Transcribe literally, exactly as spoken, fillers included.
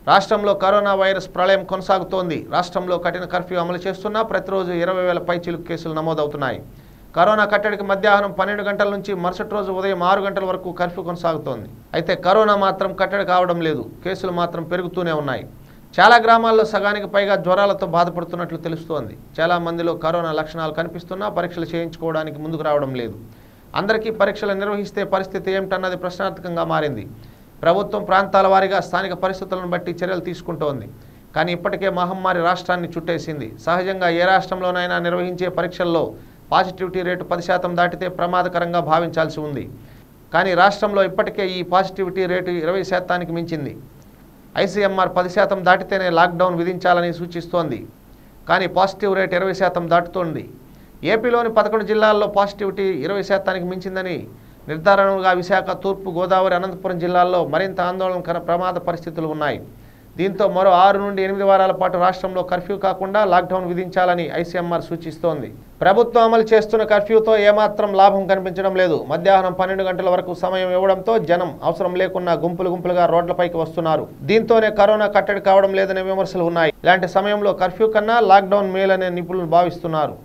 రాష్ట్రంలో corona virus ప్రళయం కొనసాగుతోంది. రాష్ట్రంలో కఠిన కర్ఫ్యూ అమలు చేస్తున్నా ప్రతిరోజు ఇరవై వేల పైచిలుకు కేసులు నమోదవుతున్నాయి. కరోనా కట్టడికి మధ్యాహ్నం పన్నెండు గంటల నుంచి మరుసటి రోజు ఉదయం ఆరు గంటల వరకు కర్ఫ్యూ కొనసాగుతోంది. అయితే కరోనా మాత్రం కట్టడి కావడం లేదు. కేసులు మాత్రం పెరుగుతూనే ఉన్నాయి. చాలా గ్రామాల్లో సగానికి పైగా జ్వరాలతో బాధపడుతున్నట్లు తెలుస్తోంది. చాలా మందిలో కరోనా లక్షణాలు కనిపిస్తున్నా పరీక్షలు చేయించుకోవడానికి ముందుకు రావడం లేదు. అందరికీ పరీక్షలు నిర్వహిస్తే పరిస్థితి ఏమిటన్నది ప్రశ్నార్థకంగా మారింది. ప్రభుత్వం ప్రాంతాల వారీగా స్థానిక పరిస్థితులను బట్టి చర్యలు తీసుకుంటోంది. కానీ ఇప్పటికే మహమ్మారి రాష్ట్రాన్ని చుట్టేసింది. సహజంగా ఏ రాష్ట్రంలోనైనా నిర్వహించే పరీక్షల్లో పాజిటివిటీ రేటు పది శాతం దాటితే ప్రమాదకరంగా భావించాల్సి ఉంది. కానీ రాష్ట్రంలో ఇప్పటికే ఈ పాజిటివిటీ రేటు ఇరవై శాతానికి మించింది. ఐసీఎంఆర్ పది శాతం దాటితేనే లాక్డౌన్ విధించాలని సూచిస్తోంది. కానీ పాజిటివ్ రేటు ఇరవై శాతం దాటుతోంది. ఏపీలోని పదకొండు జిల్లాల్లో పాజిటివిటీ ఇరవై శాతానికి మించిందని నిర్ధారణగా విశాఖ, తూర్పు గోదావరి, అనంతపురం జిల్లాల్లో మరింత ఆందోళనకర ప్రమాద పరిస్థితులు ఉన్నాయి. దీంతో మరో ఆరు నుండి ఎనిమిది వారాల పాటు రాష్ట్రంలో కర్ఫ్యూ కాకుండా లాక్డౌన్ విధించాలని ఐసీఎంఆర్ సూచిస్తోంది. ప్రభుత్వం అమలు చేస్తున్న కర్ఫ్యూతో ఏమాత్రం లాభం కనిపించడం లేదు. మధ్యాహ్నం పన్నెండు గంటల వరకు సమయం ఇవ్వడంతో జనం అవసరం లేకున్నా గుంపులు గుంపులుగా రోడ్లపైకి వస్తున్నారు. దీంతోనే కరోనా కట్టడి కావడం లేదనే విమర్శలు ఉన్నాయి. ఇలాంటి సమయంలో కర్ఫ్యూ కన్నా లాక్డౌన్ మేలనే నిపుణులు భావిస్తున్నారు.